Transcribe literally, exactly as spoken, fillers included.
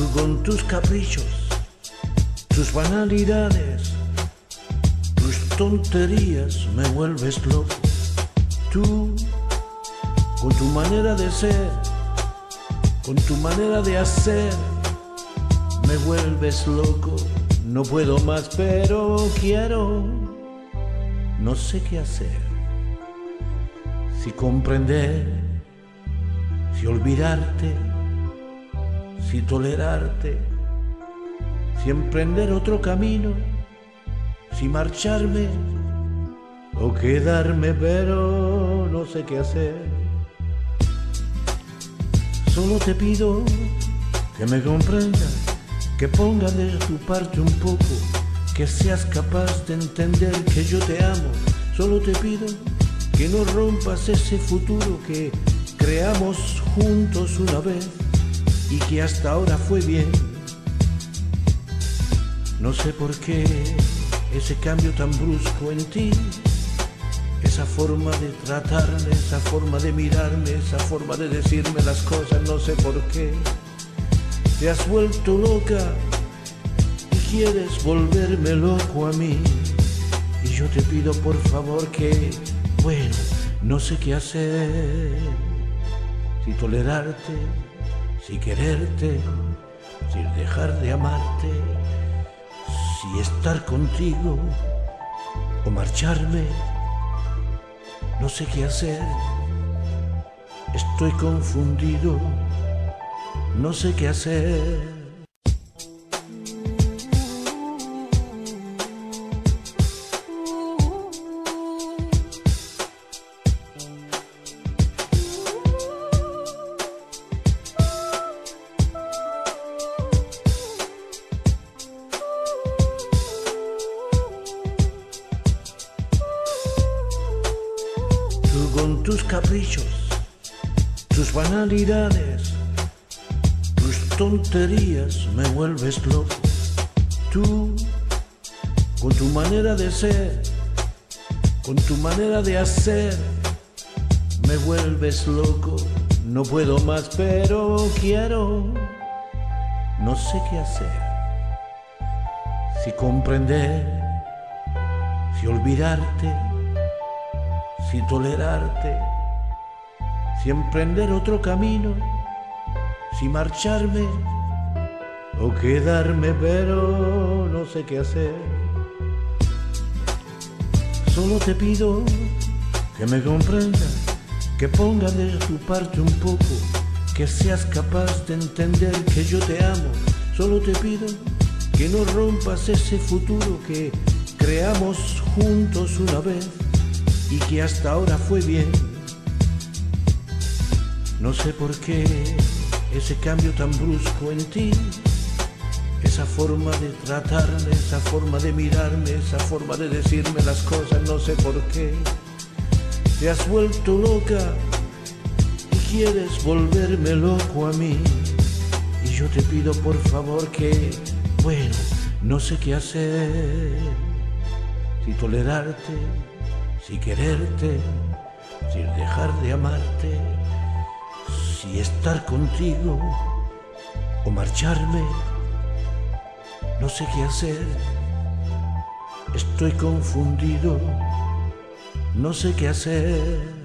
con tus caprichos, tus banalidades, tus tonterías me vuelves loco. Tú, con tu manera de ser, con tu manera de hacer, me vuelves loco. No puedo más, pero quiero. No sé qué hacer. Si comprender, si olvidarte, si tolerarte, si emprender otro camino, si marcharme o quedarme, pero no sé qué hacer. Solo te pido que me comprendas, que pongas de tu parte un poco, que seas capaz de entender que yo te amo. Solo te pido que no rompas ese futuro que creamos juntos una vez y que hasta ahora fue bien. No sé por qué ese cambio tan brusco en ti, esa forma de tratarme, esa forma de mirarme, esa forma de decirme las cosas. No sé por qué te has vuelto loca y quieres volverme loco a mí. Y yo te pido por favor que, bueno, no sé qué hacer. Si tolerarte, si quererte, si dejar de amarte, si estar contigo o marcharme. No sé qué hacer. Estoy confundido. No sé qué hacer. Tú con tus caprichos, tus banalidades, tus tonterías me vuelves loco. Tú, con tu manera de ser, con tu manera de hacer, me vuelves loco. No puedo más, pero quiero. No sé qué hacer. Si comprender, si olvidarte, si tolerarte, si emprender otro camino, si marcharme o quedarme, pero no sé qué hacer. Solo te pido que me comprendas, que pongas de tu parte un poco, que seas capaz de entender que yo te amo. Solo te pido que no rompas ese futuro que creamos juntos una vez y que hasta ahora fue bien. No sé por qué ese cambio tan brusco en ti, esa forma de tratarme, esa forma de mirarme, esa forma de decirme las cosas. No sé por qué te has vuelto loca y quieres volverme loco a mí. Y yo te pido por favor que, bueno, no sé qué hacer. Si tolerarte, si quererte, si dejar de amarte, si estar contigo o marcharme. No sé qué hacer. Estoy confundido. No sé qué hacer.